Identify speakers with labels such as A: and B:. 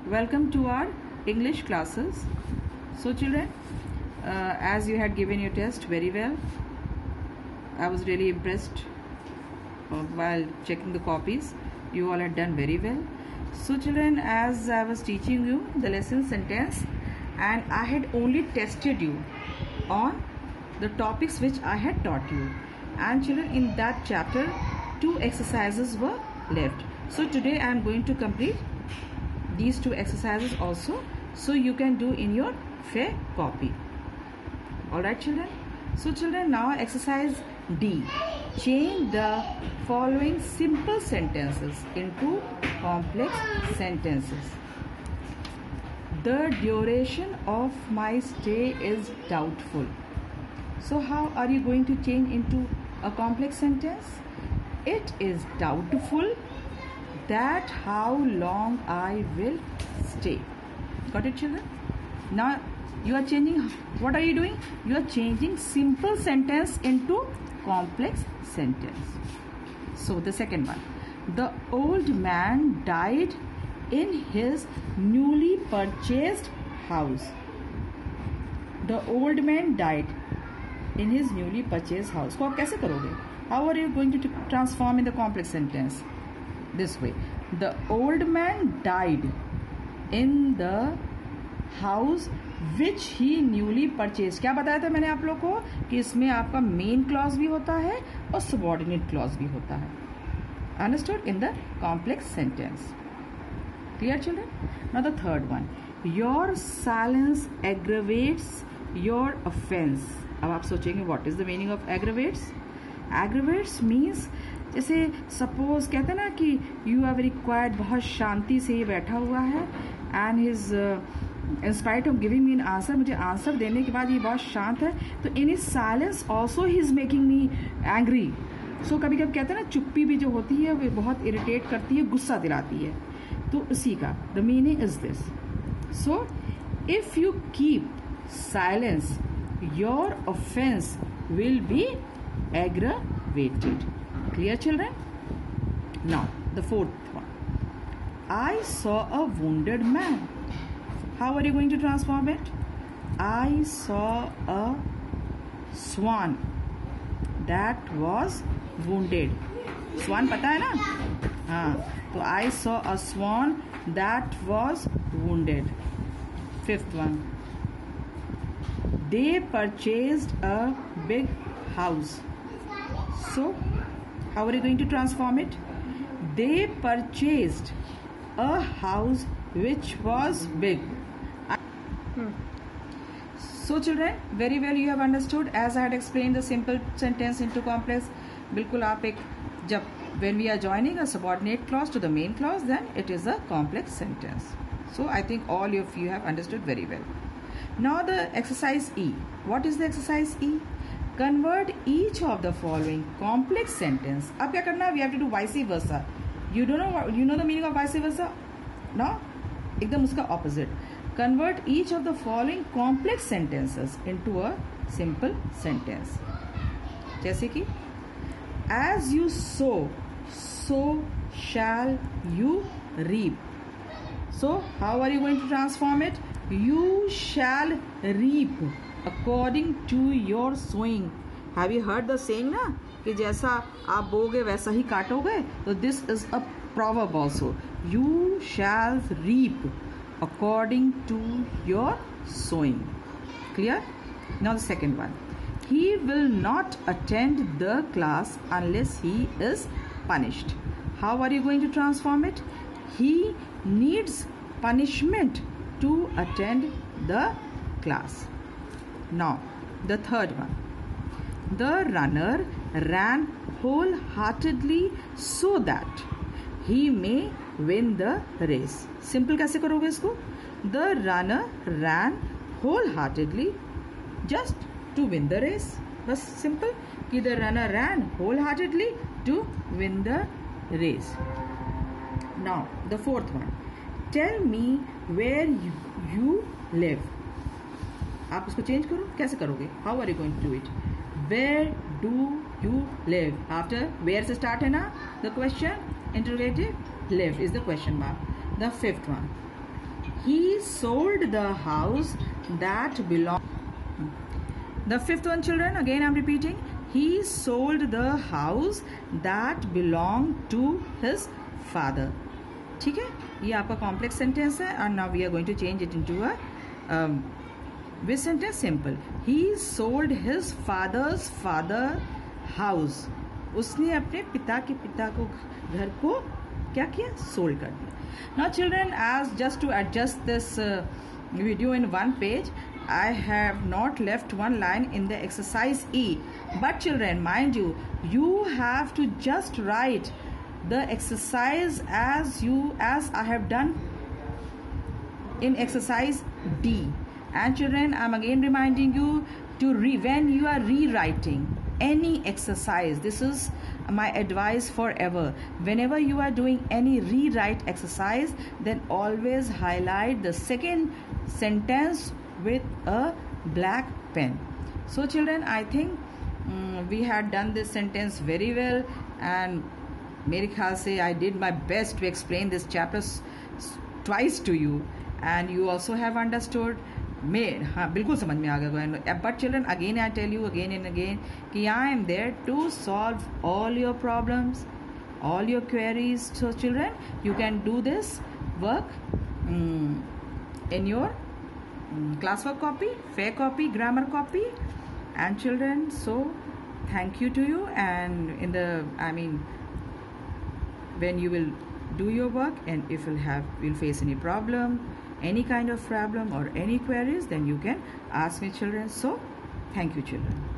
A: Welcome to our English classes. So children, as you had given your test very well, I was really impressed while checking the copies. You all had done very well. So children, as I was teaching you the lesson sentence and I had only tested you on the topics which I had taught you, and children, in that chapter 2 exercises were left. So today I am going to complete these 2 exercises also, so you can do in your fair copy. Alright children. So children, now exercise D. Change the following simple sentences into complex sentences. The duration of my stay is doubtful. So how are you going to change into a complex sentence? It is doubtful that how long I will stay. Got it children? Now you are changing, what are you doing? You are changing simple sentence into complex sentence. So the second one. The old man died in his newly purchased house. The old man died in his newly purchased house. को आप कैसे करोगे? How are you going to transform in the complex sentence? This way. The old man died in the house which he newly purchased. क्या बताया था मैंने आप लोग को कि इसमें आपका मेन क्लॉज भी होता है और सबऑर्डिनेट क्लॉज भी होता है. Understood? In the complex sentence. Clear children? Now the third one. Your silence aggravates your offense. अब आप सोचेंगे what is the meaning of aggravates? Aggravates means जैसे सपोज कहते हैं ना कि यू आर वेरी क्वाइट, बहुत शांति से ये बैठा हुआ है and his in spite of giving me an answer, मुझे आंसर देने के बाद ये बहुत शांत है, तो in his silence also he is making me angry. So कभी कभी कहते हैं ना चुप्पी भी जो होती है वो बहुत इरिटेट करती है, गुस्सा दिलाती है. तो उसी का the meaning is this. So if you keep silence your offence will be aggravated. Clear children? Now the fourth one. I saw a wounded man. How are you going to transform it? I saw a swan that was wounded. Swan पता है ना? हाँ, तो I saw a swan that was wounded. Fifth one. They purchased a big house. So how are you going to transform it? They purchased a house which was big. So children, very well you have understood. As I had explained the simple sentence into complex, बिल्कुल आप एक जब when we are joining a subordinate clause to the main clause, then it is a complex sentence. So I think all of you have understood very well. Now the exercise E. What is the exercise E? Convert each of the following complex sentence. अब क्या करना है? We have to do vice versa. You know the meaning of vice versa? No? एकदम उसका opposite. Convert each of the following complex sentences into a simple sentence. जैसे कि as you sow, so shall you reap. So how are you going to transform it? You shall reap according to your sowing. Have you heard the saying ना कि जैसा आप बोगे वैसा ही काटोगे? तो this is a proverb also. You shall reap according to your sowing. Clear? Now the second one. He will not attend the class unless he is punished. How are you going to transform it? He needs punishment to attend the class. Now the third one. The runner ran wholeheartedly so that he may win the race. Simple कैसे करोगे इसको? The runner ran wholeheartedly just to win the race. बस simple कि the runner ran wholeheartedly to win the race. Now the fourth one. Tell me where you live. आप उसको change करो. कैसे करोगे? How are you going to do it? Where do you live? After where से start है ना the question, interrogative, live is the question mark. The fifth one. He sold the house that belonged. The fifth one, children, again I'm repeating. He sold the house that belonged to his father. ठीक है, ये आपका complex sentence है. And now we are going to change it into a which sentence? Simple. He sold his father's father house. उसने अपने पिता के पिता को घर को क्या किया? सोल्ड कर दिया. Now children, as just to adjust this video in one page, I have not left one line in the exercise E. But children, mind you, you have to just write the exercise as I have done in exercise D. And children, I'm again reminding you to when you are rewriting any exercise, this is my advice forever. Whenever you are doing any rewrite exercise, then always highlight the second sentence with a black pen. So children, I think we had done this sentence very well, and मेरे ख्याल से I did my best to explain this chapter twice to you, and you also have understood. हाँ बिल्कुल समझ में आ गया. But children, again I tell you again and again कि I am there to solve all your problems, all your queries. So children, you can do this work in your classwork copy, fair copy, grammar copy. And children, so thank you to you. And when you will do your work, and if you'll face any problem, any kind of problem or any queries, then you can ask me, children. So thank you, children.